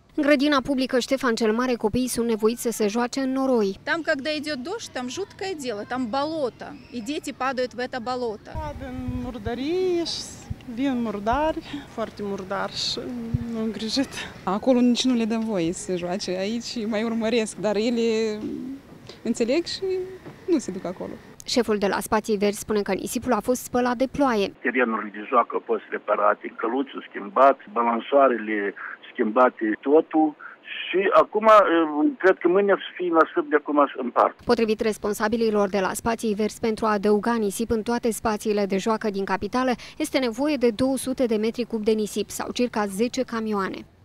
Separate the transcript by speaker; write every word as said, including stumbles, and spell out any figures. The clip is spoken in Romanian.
Speaker 1: În grădina publică Ștefan cel Mare, copiii sunt nevoiți să se joace în noroi.
Speaker 2: Там, когда идет дождь, там жуткое дело, там болото, и дети падают в это болото.
Speaker 3: În murdării, vin murdari, foarte murdari și nu îngrijit.
Speaker 4: Acolo nici nu le dăm voie să se joace, aici mai urmăresc, dar ele înțeleg și nu se duc acolo.
Speaker 1: Șeful de la Spații Verzi spune că nisipul a fost spălat de ploaie.
Speaker 5: Terenurile de joacă au fost reparate, căluțul schimbat, balansoarele schimbate, totul. Și acum, cred că mâine să fie nasip de acum în parc.
Speaker 1: Potrivit responsabililor de la Spații Verzi, pentru a adăuga nisip în toate spațiile de joacă din capitală, este nevoie de două sute de metri cub de nisip sau circa zece camioane.